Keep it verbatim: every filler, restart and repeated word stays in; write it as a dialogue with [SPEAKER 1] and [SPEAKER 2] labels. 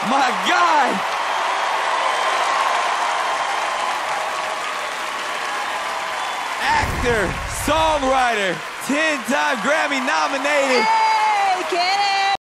[SPEAKER 1] My God! Actor, songwriter, ten-time Grammy nominated.
[SPEAKER 2] Hey, get it!